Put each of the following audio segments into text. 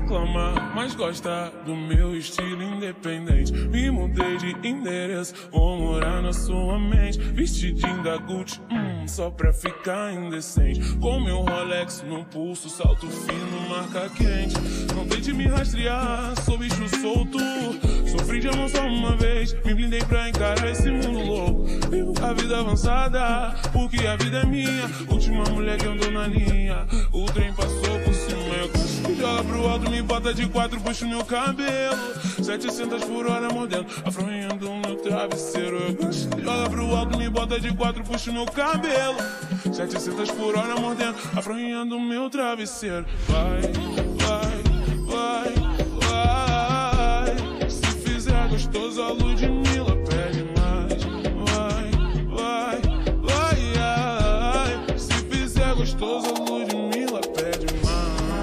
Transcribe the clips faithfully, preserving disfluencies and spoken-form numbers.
Reclama, mas gosta do meu estilo independente. Me mudei de endereço, vou morar na sua mente. Vestidinho da Gucci, hum, só pra ficar indecente. Com meu Rolex no pulso, salto fino, marca quente. Não tente me rastrear, sou bicho solto. Sofri de amor só uma vez, me blindei pra encarar esse mundo louco. Vivo a vida avançada, porque a vida é minha. Última mulher que andou na linha, o trem passou por cima. Eu joga pro alto, me bota de quatro, puxa o meu cabelo. setecentos por hora mordendo, afronhando o meu travesseiro. Eu joga pro alto, me bota de quatro, puxa o meu cabelo. setecentos por hora mordendo, afronhando o meu travesseiro. Vai, vai, vai, vai. Se fizer gostoso, a Ludmilla pede mais. Vai, vai, vai, ai. Se fizer gostoso, a Ludmilla pede mais.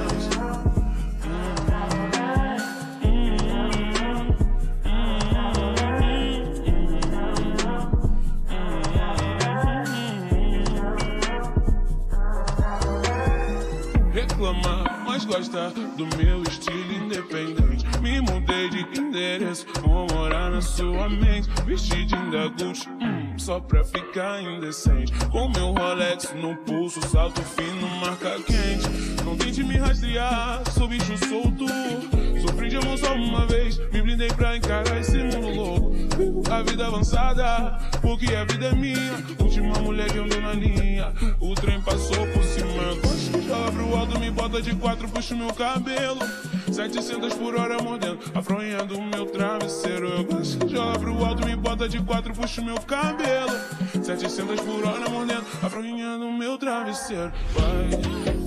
Reclama, mas gosta do meu estilo independente. Me mudei de endereço, vou morar na sua mente. Vestidinho da Gucci, hum, só pra ficar indecente. Com meu Rolex no pulso, salto fino, marca quente. Não tente me rastrear, sou bicho solto. Sofri de amor só uma vez, me blindei pra encarar esse mundo louco. Vivo a vida avançada, porque a vida é minha. Última mulher que andou na linha, o trem passou por cima. Joga pro alto, me bota de quatro, puxa o meu cabelo. setecentos por hora mordendo, afronhando o meu travesseiro. Eu gosto. Joga pro alto, me bota de quatro, puxa o meu cabelo. setecentos por hora mordendo, afronhando o meu travesseiro. Vai.